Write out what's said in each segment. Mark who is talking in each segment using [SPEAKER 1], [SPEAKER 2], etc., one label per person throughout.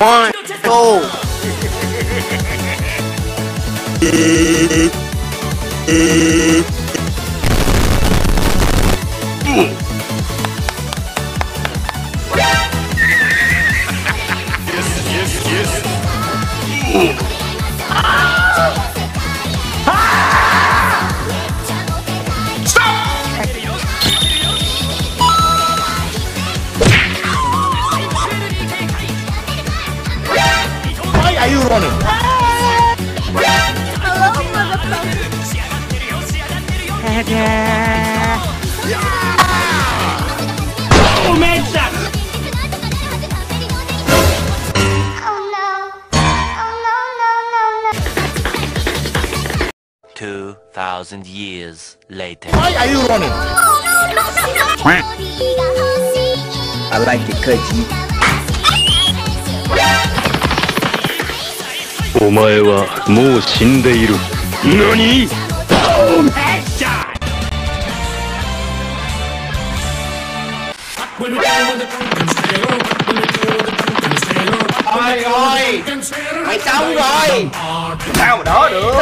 [SPEAKER 1] One, go.
[SPEAKER 2] Why are you running?
[SPEAKER 3] Hello, motherfucker.
[SPEAKER 2] おめえさん
[SPEAKER 3] Oh no. Oh no, no, no, no.
[SPEAKER 4] 2,000 years later.
[SPEAKER 2] Why are you running?
[SPEAKER 1] I like the cookie.
[SPEAKER 5] お前はもう死んでいる。何？
[SPEAKER 2] Boom! Headshot! Ôi ôi! Mày xong rồi! Sao mà đỡ được?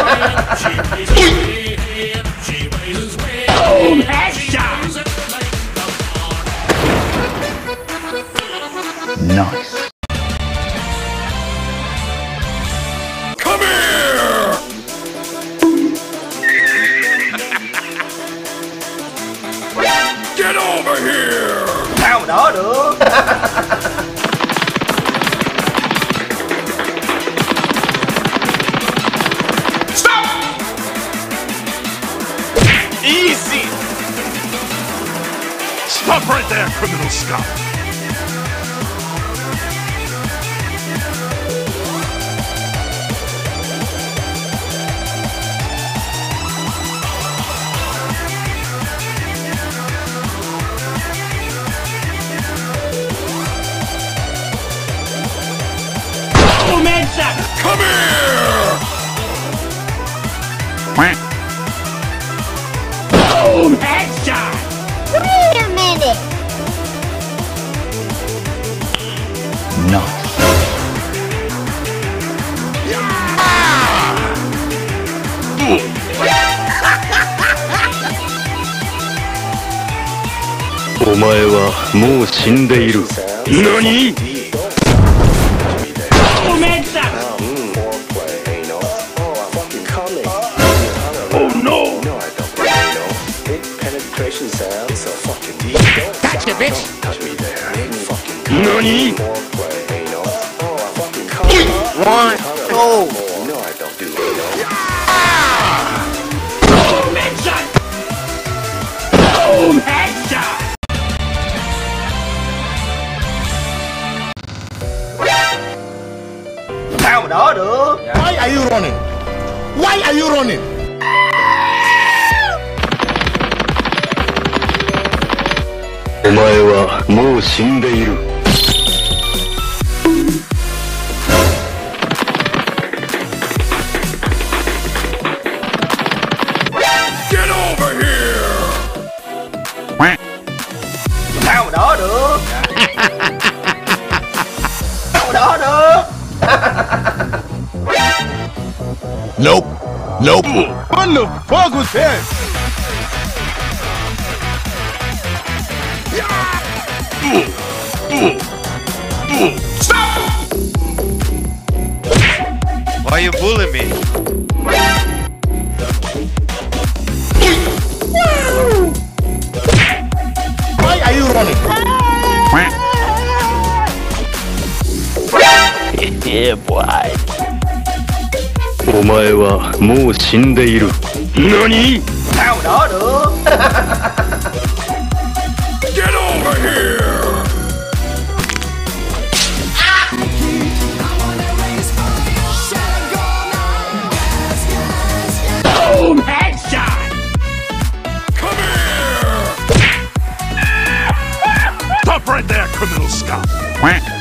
[SPEAKER 2] Boom! Headshot!
[SPEAKER 1] Nice.
[SPEAKER 5] Come here! Get over here!
[SPEAKER 2] Sao mà đỡ được?
[SPEAKER 5] Stop! Easy! Stop right there, criminal scum! Come here!
[SPEAKER 2] Boom! Headshot!
[SPEAKER 3] Wait a minute.
[SPEAKER 1] Nice.
[SPEAKER 5] お前はもう死んでいる。何？
[SPEAKER 2] おめえさん
[SPEAKER 5] Oh no!
[SPEAKER 2] Gotcha, bitch!
[SPEAKER 5] 何？
[SPEAKER 1] One, go.
[SPEAKER 2] Boom! Headshot! Boom! Headshot! Sao mà đỡ được?
[SPEAKER 6] Why are you running? Why are you running?
[SPEAKER 5] お前はもう死んでいる。Get over here!
[SPEAKER 2] Sao mà đỡ được? Sao mà đỡ được?
[SPEAKER 6] Nope. Nope. What the fuck was that?
[SPEAKER 5] Stop!
[SPEAKER 7] Why you bullying me?
[SPEAKER 6] Why are you running?
[SPEAKER 5] Yeah, boy. お前はもう死んでいる。何？
[SPEAKER 2] Sao mà đỡ được?
[SPEAKER 5] Get over here!
[SPEAKER 2] Boom! Headshot!
[SPEAKER 5] Come here! Stop right there, criminal scum!